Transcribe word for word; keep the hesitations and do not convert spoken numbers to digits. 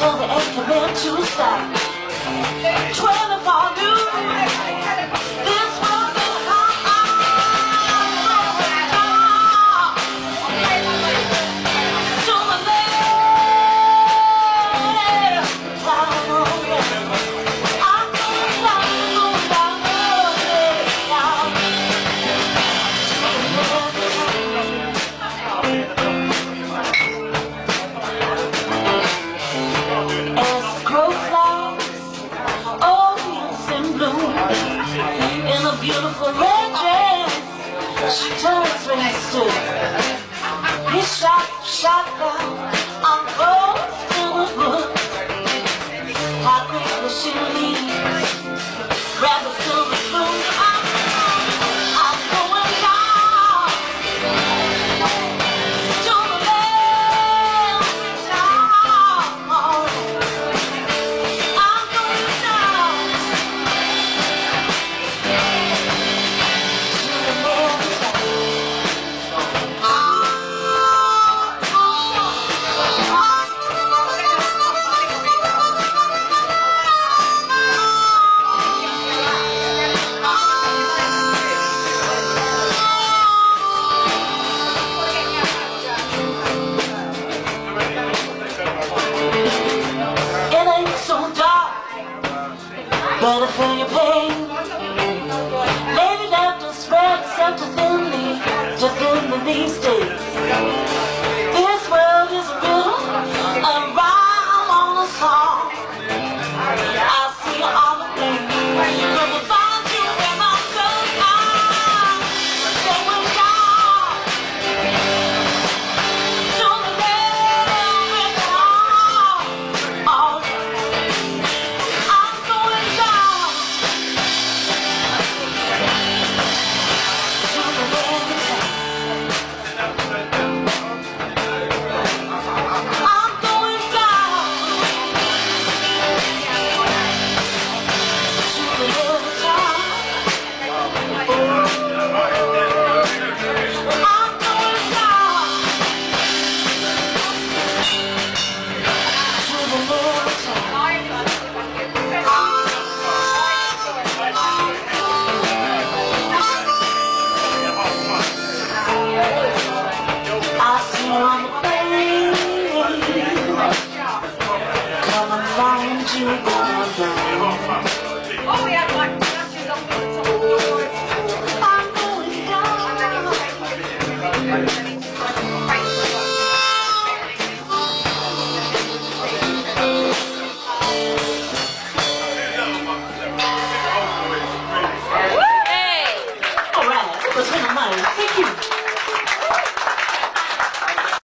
till the ain't coming to stop. Twenty-four noon, this world is hot. To the left, down on the I'm going down, going down, down. As the crow flies, oh, he's in bloom. In a beautiful red dress, she turns when he stood. He shot, shot down on both in the wood. How quickly she leaves, grab a silver spoon. I'm, I'm going down to the left, down. I'm going down to the left. It ain't so dark, better feel your pain. Maybe not to spread except to thinly, to thinly these days. This world is a riddle, a rhyme on a song. I see all the things that will find you when I'm done. They will down to the left, down. Oh, I'm going down to the left. I'm going down to the left. I'm going down to the left. I see you on the plane, come and find you going down. Oh, we have like statues of